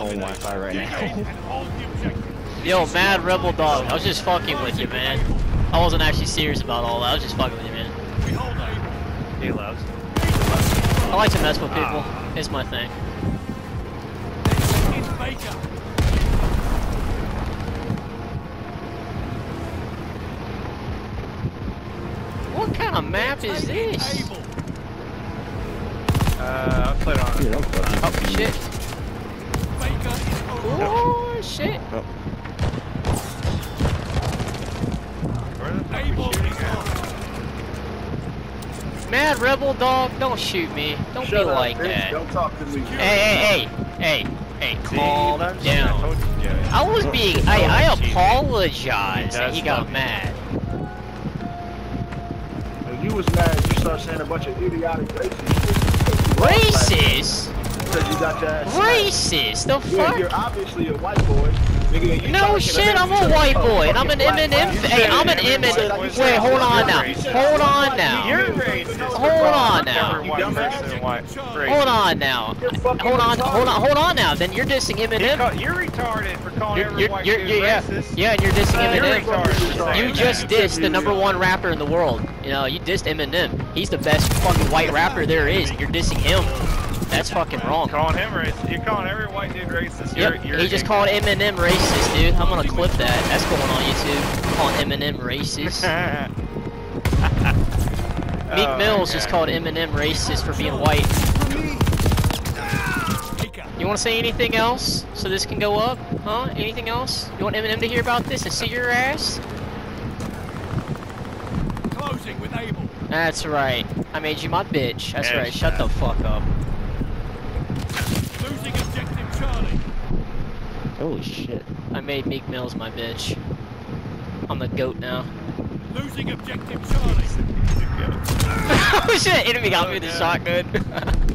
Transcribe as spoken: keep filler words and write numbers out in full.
own Wi-Fi right now. Yo, MadRebelDog, I was just fucking with you, man. I wasn't actually serious about all that. I was just fucking with you, man. He loves. I like to mess with people. It's my thing. What kind of map is this? Uh, I'll put on. Yeah, don't put on. Oh shit! Oh shit! Oh. Where the fuck are we shooting at? MadRebelDog, don't shoot me. Don't Shut be up, like bitch. that. Don't talk to me. Hey, hey, hey, hey, hey, calm that's- I down. told you, Joey. I was being, I, I apologize that That's he got fucking- mad. When you was mad, you started saying a bunch of idiotic racist shit. Racist? Because you got your ass Racist? The Yeah, fuck? you're obviously a white boy. Nigga, and you No talking shit, to I'm me a because white you're boy, and I'm an fucking black, Eminem. black. Hey, I'm an You Eminem. said- Wait, hold on now. Hold on now. You're racist. Hold on now. Every white person in white. Hold on now. You're fucking Hold on, retarded. hold on, hold on now. Then you're dissing You Eminem. call, you're retarded for calling You're, every you're, white you're, dude you're, yeah, racist. yeah, and you're dissing You're Eminem. retarded for saying You that. just dissed the number one rapper in the world. You know, you dissed Eminem. He's the best fucking white rapper there is, and you're dissing him. That's fucking wrong. Calling him racist. You're calling every white dude racist. You're, Yep, you're he just called Eminem racist, dude. I'm gonna clip that. That's going on YouTube. Calling Eminem racist. Meek Oh, Mills okay. just called Eminem racist for being white. You want to say anything else so this can go up? Huh? Anything else? You want Eminem to hear about this and see your ass? Closing with Abel. That's right. I made you my bitch. That's Yeah, right. Shut the fuck up. Losing objective Charlie. Holy shit. I made Meek Mills my bitch. I'm the goat now. Losing objective Charlie. Oh shit! Enemy got me with the shotgun.